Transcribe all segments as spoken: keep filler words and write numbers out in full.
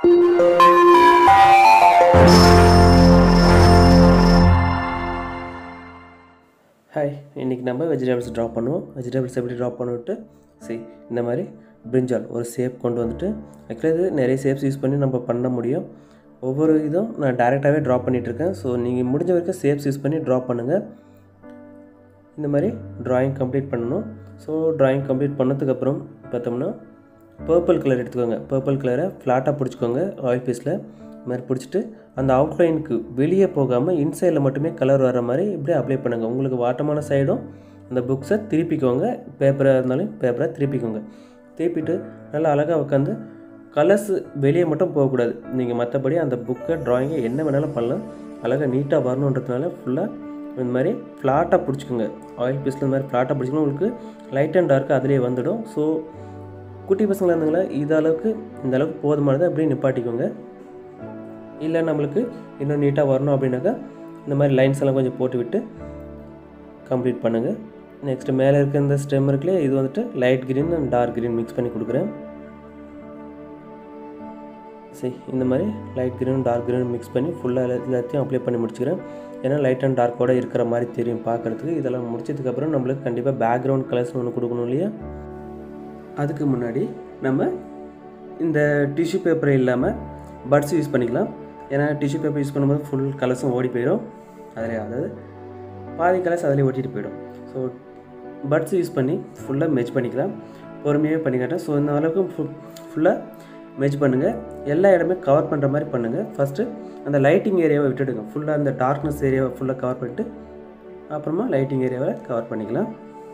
Hi, இன்றைக்கி நம்ம vegetables draw பண்ணுவோம். வெஜிடபிள்ஸ் எப்படி ட்ரா பண்ணிவிட்டு சரி இந்த மாதிரி பிரிஞ்சால் ஒரு ஷேப் கொண்டு வந்துட்டு ஆக்சுவலாக இது நிறைய ஷேப்ஸ் யூஸ் பண்ணி நம்ம பண்ண முடியும். ஒவ்வொரு இதுவும் நான் டேரெக்டாகவே ட்ரா பண்ணிகிட்ருக்கேன். ஸோ நீங்கள் முடிஞ்ச வரைக்கும் ஷேப்ஸ் யூஸ் பண்ணி ட்ரா பண்ணுங்கள். இந்த மாதிரி ட்ராயிங் கம்ப்ளீட் பண்ணணும். ஸோ ட்ராயிங் கம்ப்ளீட் பண்ணதுக்கப்புறம் பார்த்தோம்னா பர்பிள் கலர் எடுத்துக்கோங்க. பர்பிள் கலரை ஃப்ளாட்டாக பிடிச்சிக்கோங்க. ஆயில் பீஸில் இது மாதிரி பிடிச்சிட்டு அந்த அவுட்லைனுக்கு வெளியே போகாமல் இன்சைடில் மட்டுமே கலர் வர மாதிரி இப்படியே அப்ளை பண்ணுங்கள். உங்களுக்கு வாட்டமான சைடும் அந்த புக்ஸை திருப்பிக்கோங்க. பேப்பராக இருந்தாலும் பேப்பரை திருப்பிக்கோங்க. திருப்பிட்டு நல்லா அழகாக உட்காந்து கலர்ஸ் வெளியே மட்டும் போகக்கூடாது. நீங்கள் மற்றபடி அந்த புக்கை ட்ராயிங்கை என்ன வேணாலும் பண்ணலாம். அழகாக நீட்டாக வரணுன்றதுனால ஃபுல்லாக இந்த மாதிரி ஃப்ளாட்டாக பிடிச்சிக்கோங்க. ஆயில் பீஸில் இந்த மாதிரி ஃப்ளாட்டாக பிடிச்சிக்கணும். உங்களுக்கு லைட் அண்ட் டார்க்கு அதிலே வந்துடும். ஸோ குட்டி பசங்களாக இருந்தீங்களா இது அளவுக்கு இந்த அளவுக்கு போதுமானதை அப்படியே நிப்பாட்டிக்கோங்க. இல்லை நம்மளுக்கு இன்னும் நீட்டாக வரணும் அப்படின்னாக்கா இந்த மாதிரி லைன்ஸ் எல்லாம் கொஞ்சம் போட்டு விட்டு கம்ப்ளீட் பண்ணுங்கள். நெக்ஸ்ட்டு மேலே இருக்க இந்த ஸ்டெம் இருக்குல்லையே இது வந்துட்டு light green and dark green mix பண்ணி கொடுக்குறேன். சரி இந்த மாதிரி light green dark green mix பண்ணி ஃபுல்லாக எல்லாத்தையும் அப்ளை பண்ணி முடிச்சுக்கிறேன். ஏன்னா லைட் அண்ட் டார்க்கோடு இருக்கிற மாதிரி தெரியும் பார்க்குறதுக்கு. இதெல்லாம் முடிச்சதுக்கப்புறம் நம்மளுக்கு கண்டிப்பாக பேக்ரவுண்ட் கலர்ஸ் ஒன்று கொடுக்கணும் இல்லையா. அதுக்கு முன்னாடி நம்ம இந்த டிஷ்யூ பேப்பர் இல்லாமல் பட்ஸ் யூஸ் பண்ணிக்கலாம். ஏன்னா டிஷ்யூ பேப்பர் யூஸ் பண்ணும்போது ஃபுல் கலர்ஸும் ஓடி போயிடும். அதிலே அதாவது பாதி கலர்ஸ் அதிலே ஓட்டிகிட்டு போயிடும். ஸோ பட்ஸ் யூஸ் பண்ணி ஃபுல்லாக மெச் பண்ணிக்கலாம். பொறுமையாகவே பண்ணிக்காட்டேன். ஸோ இந்த அளவுக்கு ஃபுல் ஃபுல்லாக மெச் பண்ணுங்கள். எல்லா இடமே கவர் பண்ணுற மாதிரி பண்ணுங்கள். ஃபஸ்ட்டு அந்த லைட்டிங் ஏரியாவை விட்டுடுங்க. ஃபுல்லாக அந்த டார்க்னஸ் ஏரியாவை ஃபுல்லாக கவர் பண்ணிட்டு அப்புறமா லைட்டிங் ஏரியாவை கவர் பண்ணிக்கலாம்.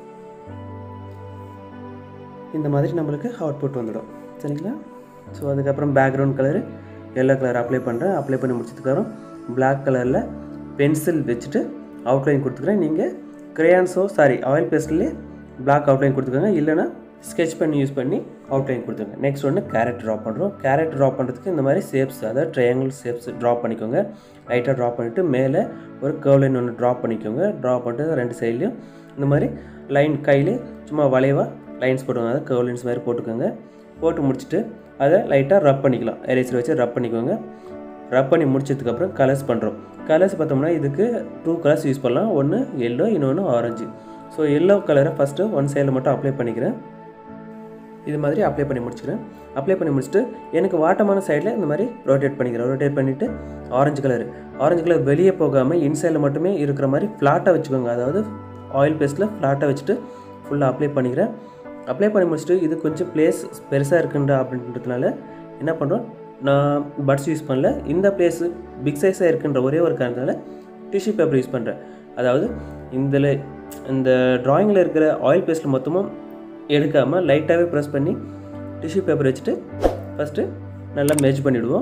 இந்த மாதிரி நம்மளுக்கு அவுட்புட் வந்துடும். சரிங்களா. ஸோ அதுக்கப்புறம் background colour yellow colour apply பண்ணுறேன். அப்ளை பண்ணி முடிச்சதுக்கப்புறம் பிளாக் கலரில் பென்சில் வச்சுட்டு அவுட்லைன் கொடுத்துக்கிறேன். நீங்கள் க்ரேயான்ஸோ சாரி ஆயில் பேஸ்ட்லேயே பிளாக் அவுட்லைன் கொடுத்துக்கோங்க. இல்லைனா ஸ்கெட்ச் பண்ணி யூஸ் பண்ணி அவுட்லைன் கொடுத்துருங்க. நெக்ஸ்ட் ஒன்று கேரட் ட்ரா பண்ணுறோம். கேரட் ட்ரா பண்ணுறதுக்கு இந்த மாதிரி ஷேப்ஸ் அதாவது ட்ரையாங்கிள் ஷேப்ஸ் ட்ரா பண்ணிக்கோங்க. லைட்டாக ட்ரா பண்ணிவிட்டு மேலே ஒரு கர்வ் லைன் ஒன்று ட்ரா பண்ணிக்கோங்க. ட்ரா பண்ணிட்டு ரெண்டு சைட்லேயும் இந்த மாதிரி லைன் கையிலே சும்மா வளைவாக லைன்ஸ் போட்டுக்கோங்க. அதாவது கர்வ் லைன்ஸ் மாதிரி போட்டுக்கோங்க. போட்டு முடிச்சுட்டு அதை லைட்டாக ரப் பண்ணிக்கலாம். எரேசர் வச்சு ரப் பண்ணிக்கோங்க. ரப் பண்ணி முடிச்சதுக்கப்புறம் கலர்ஸ் பண்ணுறோம். கலர்ஸ் பார்த்தோம்னா இதுக்கு டூ கலர்ஸ் யூஸ் பண்ணலாம். ஒன்று எல்லோ, இன்னொன்று ஆரஞ்சு. ஸோ எல்லோ கலரை ஃபஸ்ட்டு ஒன் சைடில் மட்டும் அப்ளை பண்ணிக்கிறேன். இது மாதிரி அப்ளை பண்ணி முடிச்சுக்கிறேன். அப்ளை பண்ணி முடிச்சுட்டு எனக்கு வாட்டமான சைடில் இந்த மாதிரி ரொட்டேட் பண்ணிக்கிறேன். ரொட்டேட் பண்ணிவிட்டு ஆரஞ்சு கலர் ஆரஞ்சு கலர் வெளியே போகாமல் இன்சைடில் மட்டுமே இருக்கிற மாதிரி ஃப்ளாட்டாக வச்சுக்கோங்க. அதாவது ஆயில் பேஸ்ட்டில் ஃப்ளாட்டாக வச்சுட்டு ஃபுல்லாக அப்ளை பண்ணிக்கிறேன். அப்ளை பண்ணி முடிச்சுட்டு இது கொஞ்சம் பிளேஸ் பெருசாக இருக்குன்ற அப்படின்றதுனால என்ன பண்ணுறோம், நான் பட்ஸ் யூஸ் பண்ணல. இந்த பிளேஸு பிக் சைஸாக இருக்குன்ற ஒரே ஒரு காரணத்தினால டிஷ்யூ பேப்பர் யூஸ் பண்ணுறேன். அதாவது இதில் இந்த ட்ராயிங்கில் இருக்கிற ஆயில் பேஸ்ட்டில் மொத்தமும் எடுக்காமல் லைட்டாகவே ப்ரெஸ் பண்ணி டிஷ்யூ பேப்பர் வச்சுட்டு ஃபஸ்ட்டு நல்லா மெர்ஜ் பண்ணிவிடுவோம்.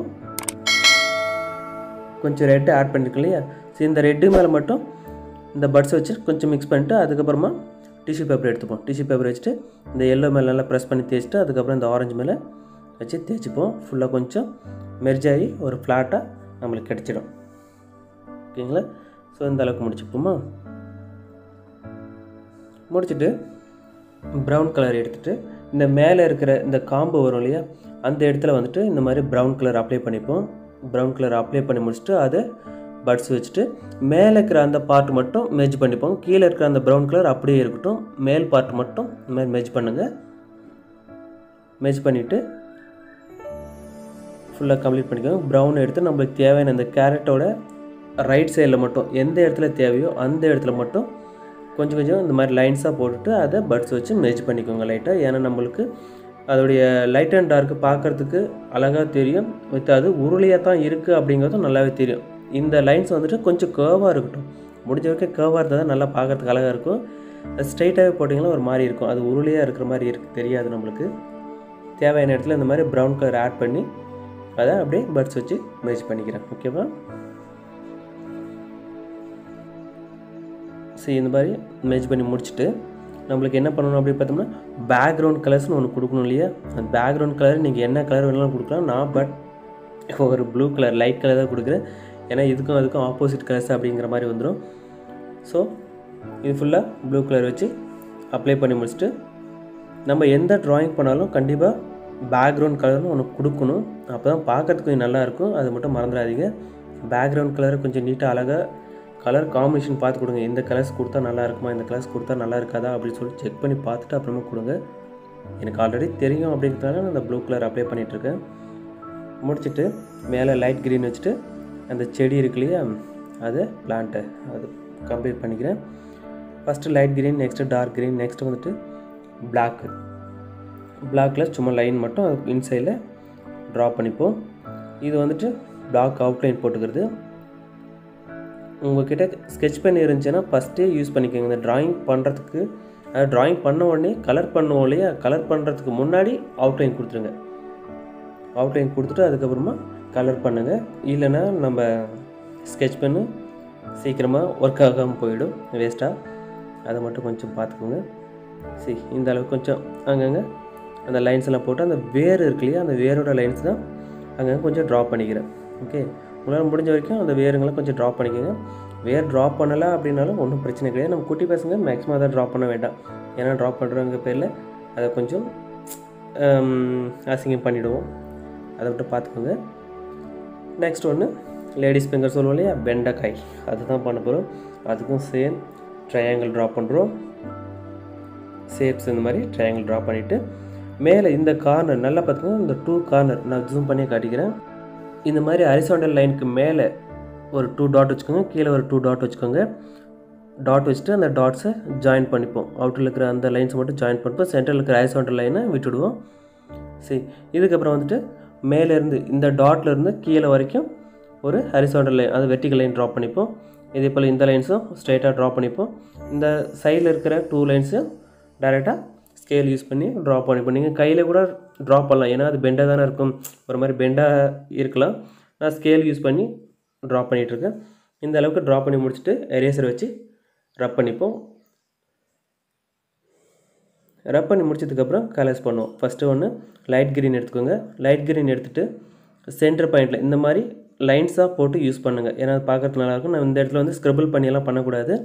கொஞ்சம் ரெட்டு ஆட் பண்ணியிருக்கோம் இல்லையா. ஸோ இந்த ரெட்டு மேலே மட்டும் இந்த பட்ஸை வச்சு கொஞ்சம் மிக்ஸ் பண்ணிட்டு அதுக்கப்புறமா டிஷ்யூ பேப்பர் எடுத்துப்போம். டிஷ்யூ பேப்பர் வச்சுட்டு இந்த எல்லோ மேலே நல்லா ப்ரெஸ் பண்ணி தேய்ச்சிட்டு அதுக்கப்புறம் இந்த ஆரஞ்சு மேலே வச்சு தேய்ச்சிப்போம். ஃபுல்லாக கொஞ்சம் மெர்ஜ் ஆகி ஒரு ஃப்ளாட்டாக நம்மளுக்கு கிடச்சிடும். ஓகேங்களா. ஸோ இந்த அளவுக்கு முடிச்சுப்போமா. முடிச்சுட்டு ப்ரௌன் கலர் எடுத்துகிட்டு இந்த மேலே இருக்கிற இந்த காம்பு வரும் இல்லையா அந்த இடத்துல வந்துட்டு இந்த மாதிரி ப்ரௌன் கலர் அப்ளை பண்ணிப்போம். ப்ரௌன் கலர் அப்ளை பண்ணி முடிச்சுட்டு அதை பட்ஸ் வச்சுட்டு மேலே இருக்கிற அந்த பார்ட் மட்டும் மெர்ஜ் பண்ணிப்போம். கீழே இருக்கிற அந்த ப்ரௌன் கலர் அப்படியே இருக்கட்டும். மேல் பார்ட் மட்டும் இந்த மாதிரி மெர்ஜ் பண்ணுங்கள். மெர்ஜ் பண்ணிவிட்டு ஃபுல்லாக கம்ப்ளீட் பண்ணிக்கோங்க. ப்ரௌன் எடுத்து நம்மளுக்கு தேவையான அந்த கேரட்டோட ரைட் சைடில் மட்டும் எந்த இடத்துல தேவையோ அந்த இடத்துல மட்டும் கொஞ்சம் கொஞ்சம் இந்த மாதிரி லைன்ஸாக போட்டுட்டு அதை பட்ஸ் வச்சு மெர்ஜ் பண்ணிக்கோங்க லைட்டாக. ஏன்னா நம்மளுக்கு அதோடைய லைட் அண்ட் டார்க்கு பார்க்குறதுக்கு அழகாக தெரியும். வித் அது உருளையாக தான் இருக்குது அப்படிங்கிறதும் நல்லாவே தெரியும். இந்த லைன்ஸ் வந்துட்டு கொஞ்சம் கேர்வாக இருக்கட்டும். முடிஞ்ச வரைக்கும் கேர்வாக இருந்தால் தான் நல்லா பார்க்குறதுக்கு அழகாக இருக்கும். ஸ்ட்ரைட்டாகவே போட்டிங்கன்னா ஒரு மாதிரி இருக்கும். அது உருளையாக இருக்கிற மாதிரி இருக்கு தெரியாது நம்மளுக்கு. தேவையான இடத்துல இந்த மாதிரி ப்ரௌன் கலர் ஆட் பண்ணி அதை அப்படியே பட்ஸ் வச்சு மெர்ஜ் பண்ணிக்கிறேன். ஓகேவா. சரி இந்த மாதிரி மெர்ஜ் பண்ணி முடிச்சுட்டு நம்மளுக்கு என்ன பண்ணணும் அப்படி பார்த்தோம்னா பேக்ரவுண்ட் கலர்ஸ்னு ஒன்று கொடுக்கணும் இல்லையா. அந்த பேக்ரவுண்ட் கலர் நீங்கள் என்ன கலர் வேணாலும் கொடுக்கலாம். நான் பட் ஒரு ப்ளூ கலர் லைட் கலர் தான் கொடுக்குறேன். ஏன்னா இதுக்கும் அதுக்கும் ஆப்போசிட் கலர்ஸ் அப்படிங்கிற மாதிரி வந்துடும். ஸோ இது ஃபுல்லாக ப்ளூ கலர் வச்சு அப்ளை பண்ணி முடிச்சுட்டு நம்ம எந்த ட்ராயிங் பண்ணாலும் கண்டிப்பாக பேக்ரவுண்ட் கலர்னு ஒன்று கொடுக்கணும். அப்போ தான் பார்க்கறதுக்கு கொஞ்சம் நல்லாயிருக்கும். அது மட்டும் மறந்துடாதீங்க. பேக்ரவுண்ட் கலரை கொஞ்சம் நீட்டாக அழகாக கலர் காம்பினேஷன் பார்த்து கொடுங்க. இந்த கலர்ஸ் கொடுத்தா நல்லா இருக்குமா, இந்த கலர்ஸ் கொடுத்தா நல்லா இருக்காதா அப்படின்னு சொல்லி செக் பண்ணி பார்த்துட்டு அப்புறமா கொடுங்க. எனக்கு ஆல்ரெடி தெரியும் அப்படிங்கிறதுனால நான் அந்த ப்ளூ கலர் அப்ளை பண்ணிகிட்ருக்கேன். முடிச்சுட்டு மேலே லைட் க்ரீன் வச்சுட்டு அந்த செடி இருக்கு இல்லையா, அது பிளான்ட்டை அது கம்ப்ளீட் பண்ணிக்கிறேன். First light green, next dark green, next வந்துட்டு பிளாக்கு. பிளாக்கில் சும்மா லைன் மட்டும் அது இன்சைடில் ட்ரா பண்ணிப்போம். இது வந்துட்டு பிளாக் அவுட்லைன் போட்டுக்கிறது. உங்கள்கிட்ட ஸ்கெட்ச் பென் இருந்துச்சுன்னா ஃபஸ்ட்டே யூஸ் பண்ணிக்கோங்க. இந்த ட்ராயிங் பண்ணுறதுக்கு அது ட்ராயிங் பண்ண உடனே கலர் பண்ணுவோம் இல்லையா, கலர் பண்ணுறதுக்கு முன்னாடி அவுட்லைன் கொடுத்துருங்க. அவுட்லைன் கொடுத்துட்டு அதுக்கப்புறமா கலர் பண்ணுங்கள். இல்லைன்னா நம்ம ஸ்கெட்ச் பென்னு சீக்கிரமாக ஒர்க் ஆகாமல் போயிடும், வேஸ்ட்டாக. அதை மட்டும் கொஞ்சம் பார்த்துக்கோங்க. சரி, இந்த அளவுக்கு கொஞ்சம் அங்கங்கே அந்த லைன்ஸ் எல்லாம் போட்டு அந்த வேர் இருக்கு இல்லையா, அந்த வேரோட லைன்ஸ் தான் அங்கங்கே கொஞ்சம் ட்ரா பண்ணிக்கிறேன். ஓகே, உங்களால் முடிஞ்ச வரைக்கும் அந்த வேருங்களை கொஞ்சம் ட்ரா பண்ணிக்கோங்க. வேர் ட்ரா பண்ணலாம் அப்படின்னாலும் ஒன்றும் பிரச்சனை கிடையாது. நம்ம குட்டி பசங்க மேக்ஸிமம் அதை ட்ரா பண்ண வேண்டாம். ஏன்னா ட்ரா பண்ணுறவங்க பேரில் அதை கொஞ்சம் அசிங்கம் பண்ணிவிடுவோம். அதை விட்டு பார்த்துக்கோங்க. நெக்ஸ்ட் ஒன்று லேடிஸ் ஃபிங்கர் சொல்லுவோம் இல்லையா, வெண்டைக்காய், அதுதான் பண்ண போகிறோம். அதுக்கும் சேம் ட்ரையாங்கிள் ட்ரா பண்ணுறோம். ஷேப்ஸ் இந்த மாதிரி ட்ரையாங்கிள் ட்ரா பண்ணிவிட்டு மேலே இந்த கார்னர் நல்லா பார்த்துக்கோங்க. இந்த டூ கார்னர் நான் ஜூம் பண்ணி காட்டிக்கிறேன். இந்த மாதிரி ஹரிசாண்டல் லைனுக்கு மேலே ஒரு டூ டாட் வச்சுக்கோங்க, கீழே ஒரு டூ டாட் வச்சுக்கோங்க. டாட் வச்சுட்டு அந்த டாட்ஸை ஜாயின் பண்ணிப்போம். அவுட்டரில் இருக்கிற அந்த லைன்ஸை மட்டும் ஜாயின் பண்ணிப்போம். சென்டரில் இருக்கிற ஹரிசாண்டல் லைனை விட்டுடுவோம். சரி, இதுக்கப்புறம் வந்துட்டு மேலேருந்து இந்த டாட்லேருந்து கீழே வரைக்கும் ஒரு ஹரிசாண்டல் லைன், அது வெர்டிகல் லைன் ட்ரா பண்ணிப்போம். இதே போல் இந்த லைன்ஸும் ஸ்ட்ரைட்டாக ட்ரா பண்ணிப்போம். இந்த சைடில் இருக்கிற டூ லைன்ஸும் டைரெக்டாக ஸ்கேல் யூஸ் பண்ணி ட்ரா பண்ணிப்போம். நீங்கள் கையில் கூட ட்ரா பண்ணலாம், ஏன்னா அது பெண்டாக தானே இருக்கும், ஒரு மாதிரி பெண்டாக இருக்கலாம். நான் ஸ்கேல் யூஸ் பண்ணி ட்ரா பண்ணிகிட்ருக்கேன். இந்த அளவுக்கு ட்ரா பண்ணி முடிச்சுட்டு எரேசர் வச்சு ரப் பண்ணிப்போம். ரப் பண்ணி முடிச்சதுக்கப்புறம் கலர்ஸ் பண்ணுவோம். ஃபஸ்ட்டு ஒன்று லைட் க்ரீன் எடுத்துக்கோங்க. லைட் க்ரீன் எடுத்துகிட்டு சென்டர் பாயிண்டில் இந்த மாதிரி லைன்ஸாக போட்டு யூஸ் பண்ணுங்கள். ஏன்னா அது பார்க்குறதுக்கு நல்லாயிருக்கும். நான் இந்த இடத்துல வந்து ஸ்க்ரிபிள் பண்ணியெல்லாம் பண்ணக்கூடாது.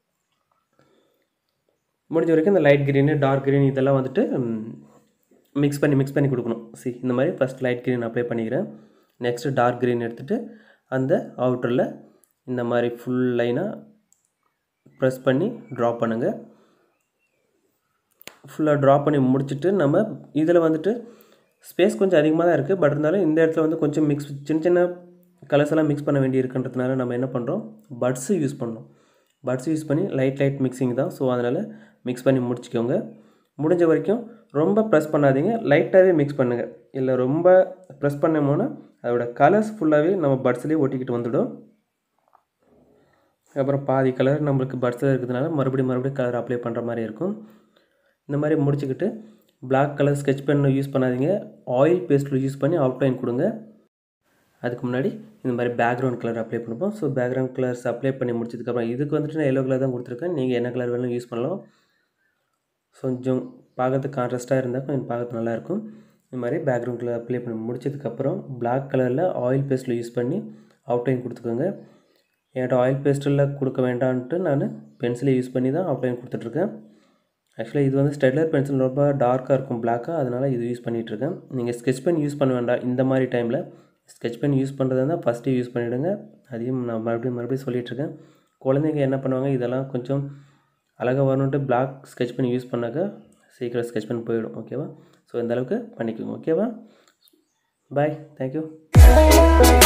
முடிஞ்ச வரைக்கும் இந்த லைட் க்ரீனு டார்க் க்ரீன் இதெல்லாம் வந்துட்டு மிக்ஸ் பண்ணி மிக்ஸ் பண்ணி கொடுக்கணும். சி, இந்த மாதிரி ஃபஸ்ட் லைட் க்ரீன் அப்ளை பண்ணிக்கிறேன். நெக்ஸ்ட்டு டார்க் க்ரீன் எடுத்துகிட்டு அந்த அவுட்டரில் இந்த மாதிரி ஃபுல் லைனாக ப்ரெஸ் பண்ணி ட்ரா பண்ணுங்கள். ஃபுல்லாக ட்ரா பண்ணி முடிச்சுட்டு நம்ம இதில் வந்துட்டு ஸ்பேஸ் கொஞ்சம் அதிகமாக தான் இருக்குது. பட் இருந்தாலும் இந்த இடத்துல வந்து கொஞ்சம் மிக்ஸ் சின்ன சின்ன கலர்ஸ் எல்லாம் மிக்ஸ் பண்ண வேண்டி இருக்குன்றதுனால நம்ம என்ன பண்ணுறோம், பட்ஸு யூஸ் பண்ணோம். பட்ஸ் யூஸ் பண்ணி லைட் லைட் மிக்சிங் தான். ஸோ அதனால் மிக்ஸ் பண்ணி முடிச்சுக்கோங்க. முடிஞ்ச வரைக்கும் ரொம்ப ப்ரெஸ் பண்ணாதீங்க, லைட்டாகவே மிக்ஸ் பண்ணுங்கள். இல்லை ரொம்ப ப்ரெஸ் பண்ணோம்னா அதோட கலர்ஸ் ஃபுல்லாகவே நம்ம பட்ஸ்லேயே ஒட்டிக்கிட்டு வந்துடும். அப்புறம் பாதி கலர் நம்மளுக்கு பட்ஸில் இருக்கிறதுனால மறுபடியும் மறுபடியும் கலர் அப்ளை பண்ணுற மாதிரி இருக்கும். இந்த மாதிரி முடிச்சுக்கிட்டு black colour sketch pen use பண்ணாதீங்க, ஆயில் பேஸ்ட்டில் யூஸ் பண்ணி அவுட்லைன் கொடுங்க. அதுக்கு முன்னாடி இந்த மாதிரி பேக்ரவுண்ட் கலர் அப்ளை பண்ணுவோம். ஸோ பேக்ரவுண்ட் கலர்ஸ் அப்ளை பண்ணி முடிச்சதுக்கப்புறம் இதுக்கு வந்துட்டு நான் எல்லோ கலர் தான் கொடுத்துருக்கேன். நீங்கள் என்ன கலர் வேணாலும் யூஸ் பண்ணலாம். கொஞ்சம் பார்க்கறதுக்கு கான்ட்ராஸ்ட்டாக இருந்தால் கொஞ்சம் பார்க்கறதுக்கு நல்லாயிருக்கும். இந்த மாதிரி பேக்ரவுண்ட் கலர் அப்ளை பண்ணி முடிச்சதுக்கப்புறம் பிளாக் கலரில் ஆயில் பேஸ்ட்டில் யூஸ் பண்ணி அவுட்லைன் கொடுத்துக்கோங்க. என்கிட்ட ஆயில் பேஸ்ட்டில் கொடுக்க வேண்டான்ட்டு நான் பென்சிலை யூஸ் பண்ணி தான் அவுட்லைன் கொடுத்துட்ருக்கேன். ஆக்சுவலாக இது வந்து ஸ்டெட்லர் பென்சில் ரொம்ப டார்க்காக இருக்கும் பிளாக்காக, அதனால் இது யூஸ் பண்ணிகிட்ருக்கேன். நீங்கள் ஸ்கெட்ச் பென் யூஸ் பண்ண வேண்டாம். இந்த மாதிரி டைமில் ஸ்கெட்ச் பென் யூஸ் பண்ணுறதா இருந்தால் ஃபஸ்ட்டு யூஸ் பண்ணிவிடுங்க. அதையும் நான் மறுபடியும் மறுபடியும் சொல்லிகிட்ருக்கேன். குழந்தைங்க என்ன பண்ணுவாங்க, இதெல்லாம் கொஞ்சம் அழகாக வரணுன்ட்டு பிளாக் ஸ்கெட்ச் பென் யூஸ் பண்ணாக்க சீக்கிரம் ஸ்கெட்ச் பென் போயிடும். ஓகேவா? ஸோ இந்த அளவுக்கு பண்ணிக்கோங்க. ஓகேவா? Bye, thank you.